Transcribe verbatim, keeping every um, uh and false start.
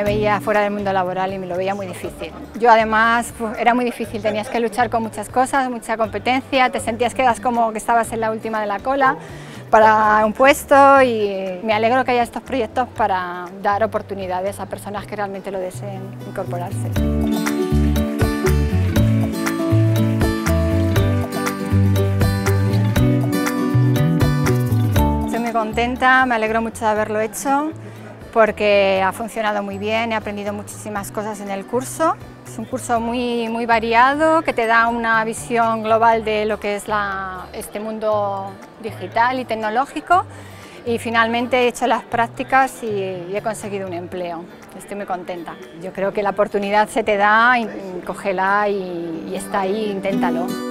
veía fuera del mundo laboral y me lo veía muy difícil. Yo además pues, era muy difícil, tenías que luchar con muchas cosas, mucha competencia, te sentías que eras como que estabas en la última de la cola para un puesto y me alegro que haya estos proyectos para dar oportunidades a personas que realmente lo deseen incorporarse. Estoy muy contenta, me alegro mucho de haberlo hecho porque ha funcionado muy bien, he aprendido muchísimas cosas en el curso. Es un curso muy, muy variado que te da una visión global de lo que es la, este mundo digital y tecnológico y finalmente he hecho las prácticas y, y he conseguido un empleo. Estoy muy contenta. Yo creo que la oportunidad se te da, cógela y, y está ahí, inténtalo.